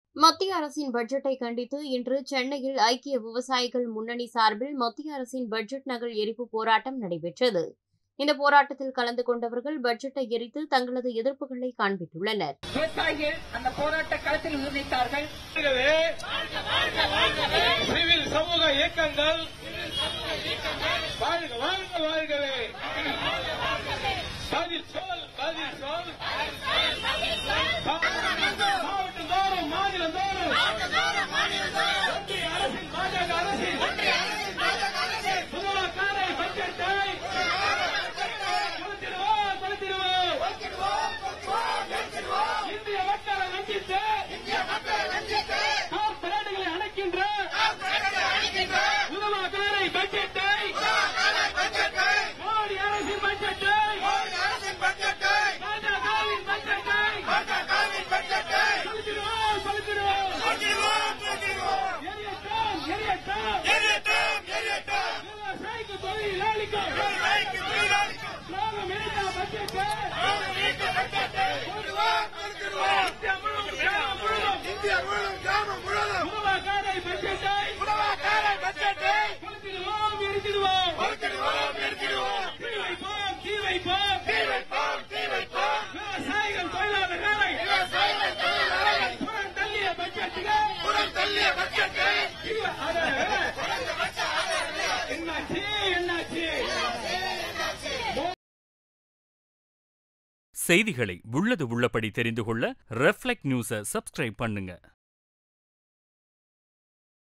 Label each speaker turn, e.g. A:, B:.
A: மத்திய அரசின் பட்ஜெட்டை கண்டித்து இன்று சென்னையில் ஐக்கிய விவசாயிகள் முன்னணி சார்பில் மத்திய அரசின் பட்ஜெட் நகல் எரிப்பு போராட்டம் நடைபெற்றது. இந்த போராட்டத்தில் கலந்து கொண்டவர்கள் பட்ஜெட்டை எரித்து தங்களது எதிர்ப்புகளை காண்பித்துள்ளனர்.
B: விவசாயிகள் அந்த போராட்ட களத்தில் உறுதித்தார்கள்.
C: சிவில் சமூக இயக்கங்கள் வாழ்க வாழ்க வாழ்கவே. பதில் சொல் பதில் சொல். மாவட்டம் தோறும் மாநிலம் தோறும் ஒன்றிய அரசின் பாஜக அரசின் முதலாக்காரை பட்ஜெட்டை இந்திய மக்களை வஞ்சித்து போராட்டங்களை அணைக்கின்ற முதலாக்காரை பட்ஜெட்டை மோடி அரசின் பட்ஜெட்டை பாஜகவின் பட்ஜெட்டை செலுத்திடுவோம். விவசாயிக்கு தொழிலாளிக்கும் விவசாயிகள் தொழிலாளர்களை புறம் தள்ளிய பட்ஜெட்டுக்கு என்னாச்சு
D: செய்திகளை உள்ளது உள்ளபடி தெரிந்து கொள்ள ரெஃப்ளெக்ட் நியூஸை சப்ஸ்கிரைப் பண்ணுங்க.